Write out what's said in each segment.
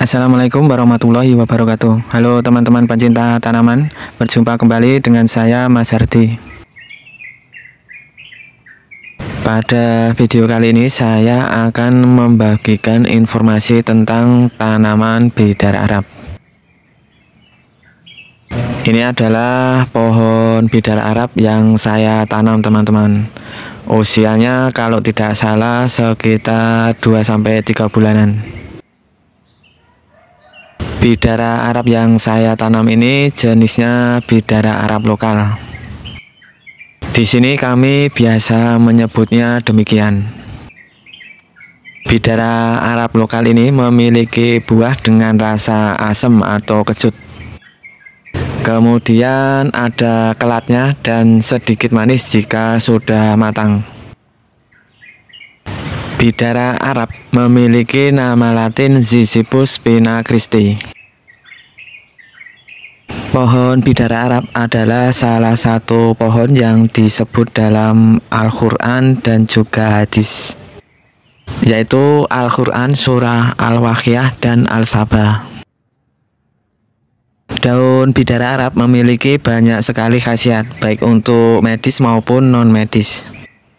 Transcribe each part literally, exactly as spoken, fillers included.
Assalamualaikum warahmatullahi wabarakatuh. Halo teman-teman pencinta tanaman, berjumpa kembali dengan saya Mas Hardi. Pada video kali ini saya akan membagikan informasi tentang tanaman bidara Arab. Ini adalah pohon bidara Arab yang saya tanam teman-teman. Usianya kalau tidak salah sekitar dua sampai tiga bulanan. Bidara Arab yang saya tanam ini jenisnya bidara Arab lokal. Di sini kami biasa menyebutnya demikian. Bidara Arab lokal ini memiliki buah dengan rasa asam atau kecut. Kemudian ada kelatnya dan sedikit manis jika sudah matang. Bidara Arab memiliki nama latin Ziziphus spina Christi. Pohon bidara Arab adalah salah satu pohon yang disebut dalam Al-Quran dan juga hadis, yaitu Al-Quran surah Al-Waqiah dan Al-Sabah. Daun bidara Arab memiliki banyak sekali khasiat, baik untuk medis maupun non-medis.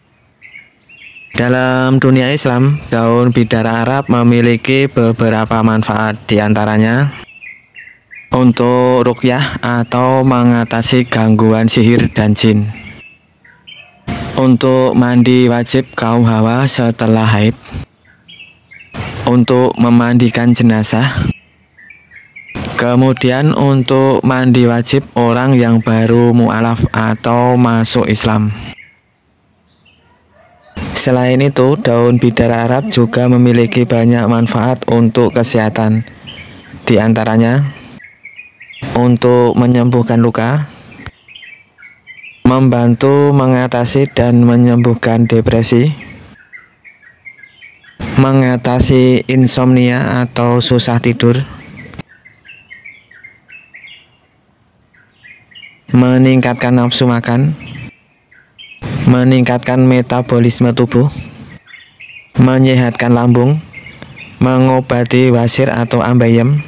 Dalam dunia Islam, daun bidara Arab memiliki beberapa manfaat, diantaranya untuk ruqyah atau mengatasi gangguan sihir dan jin, untuk mandi wajib kaum hawa setelah haid, untuk memandikan jenazah, kemudian untuk mandi wajib orang yang baru mu'alaf atau masuk Islam. Selain itu, daun bidara Arab juga memiliki banyak manfaat untuk kesehatan. Di antaranya, untuk menyembuhkan luka, membantu mengatasi dan menyembuhkan depresi, mengatasi insomnia atau susah tidur, meningkatkan nafsu makan, meningkatkan metabolisme tubuh, menyehatkan lambung, mengobati wasir atau ambayem,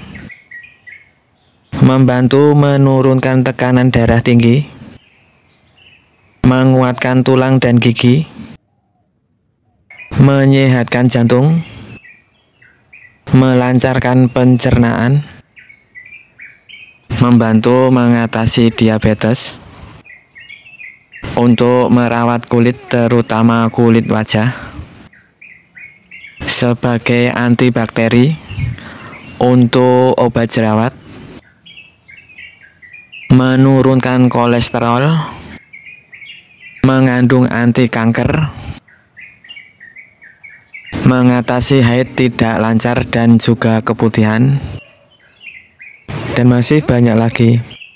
membantu menurunkan tekanan darah tinggi, menguatkan tulang dan gigi, menyehatkan jantung, melancarkan pencernaan, membantu mengatasi diabetes, untuk merawat kulit terutama kulit wajah, sebagai antibakteri, untuk obat jerawat, menurunkan kolesterol, mengandung anti kanker, mengatasi haid tidak lancar dan juga keputihan, dan masih banyak lagi.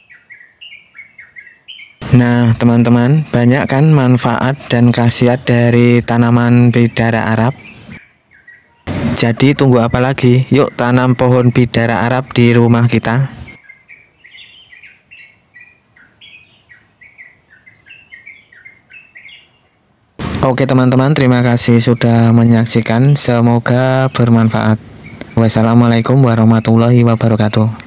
Nah teman-teman, banyak kan manfaat dan khasiat dari tanaman bidara Arab? Jadi tunggu apa lagi? Yuk tanam pohon bidara Arab di rumah kita. Oke teman-teman, terima kasih sudah menyaksikan. Semoga bermanfaat. Wassalamualaikum warahmatullahi wabarakatuh.